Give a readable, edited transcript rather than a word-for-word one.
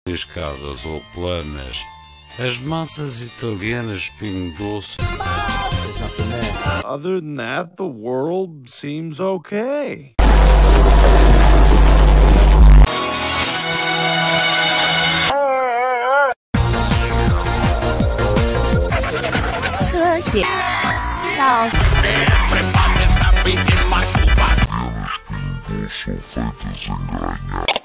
escadas ou planas, as massas italianas pingo doce. Other than that, the world seems okay. São feitas em granha.